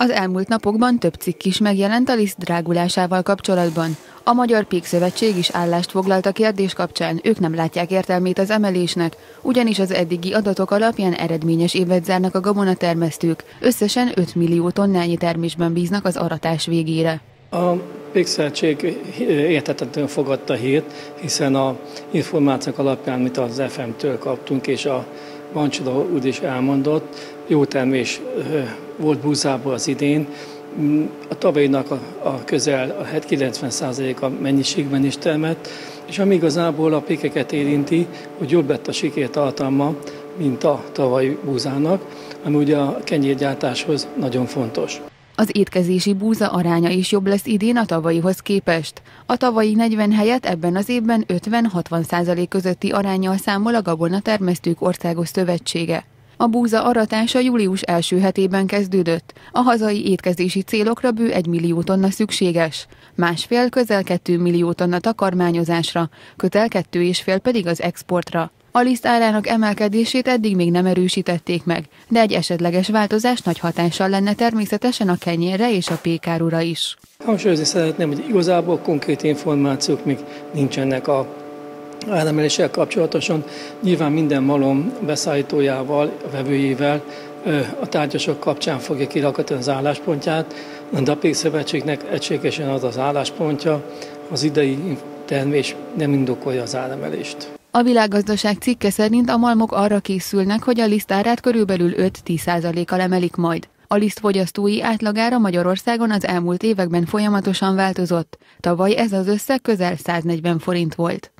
Az elmúlt napokban több cikk is megjelent a liszt drágulásával kapcsolatban. A Magyar Pékszövetség is állást foglalt a kérdés kapcsán, ők nem látják értelmét az emelésnek, ugyanis az eddigi adatok alapján eredményes évet zárnak a gabonatermesztők, összesen 5 millió tonnányi termésben bíznak az aratás végére. A Pékszövetség érthetetlenül fogadta a hírt, hiszen az információk alapján, amit az FM-től kaptunk, és a Bancsoda úr is elmondott, jó termés volt búzából az idén. A tavalyinak a közel a 90%-a mennyiségben is termett, és ami igazából a pékeket érinti, hogy jobb lett a sikértartalma, mint a tavalyi búzának, ami ugye a kenyérgyártáshoz nagyon fontos. Az étkezési búza aránya is jobb lesz idén a tavalyihoz képest. A tavalyi 40 helyett ebben az évben 50-60% közötti aránnyal számol a Gabonatermesztők Országos Szövetsége. A búza aratása július első hetében kezdődött. A hazai étkezési célokra bő 1 millió tonna szükséges, másfél közel 2 millió tonna takarmányozásra, közel 2,5 pedig az exportra. A liszt árának emelkedését eddig még nem erősítették meg, de egy esetleges változás nagy hatással lenne természetesen a kenyérre és a pékárura is. Hangsúlyozni szeretném, hogy igazából konkrét információk még nincsenek a áremeléssel kapcsolatosan. Nyilván minden malom beszállítójával, a vevőjével a tárgyasok kapcsán fogja kirakatni az álláspontját, de a Pékszövetségnek egységesen az az álláspontja, az idei termés nem indokolja az áremelést. A Világgazdaság cikke szerint a malmok arra készülnek, hogy a lisztárát körülbelül 5-10%-kal emelik majd. A liszt fogyasztói átlagára Magyarországon az elmúlt években folyamatosan változott. Tavaly ez az összeg közel 140 forint volt.